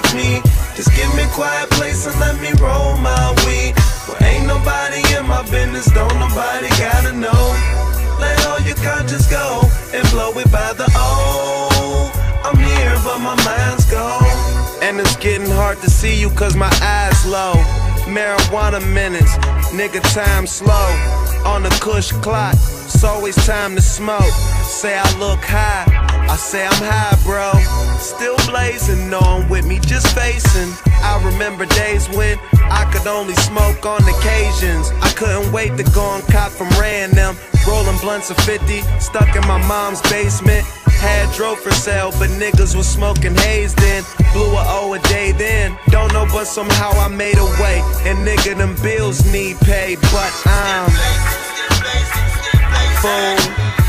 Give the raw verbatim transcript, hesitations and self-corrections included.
like me. Just give me a quiet place and let me roll my weed. Well, ain't nobody in my business, don't nobody gotta know. Let all your conscience go and blow it by the O. I'm here but my mind's gone, and it's getting hard to see you cause my eyes low. Marijuana minutes, nigga time slow. On the Kush clock, it's always time to smoke. Say I look high, I say I'm high, bro. Still blazing, know I'm with me, just facing. I remember days when I could only smoke on occasions. I couldn't wait to go and cop from random. Rolling blunts of fifty, stuck in my mom's basement. Had drove for sale, but niggas was smoking haze then. Blew a O a day then. Don't know, but somehow I made a way. And nigga, them bills need paid, but I'm fool.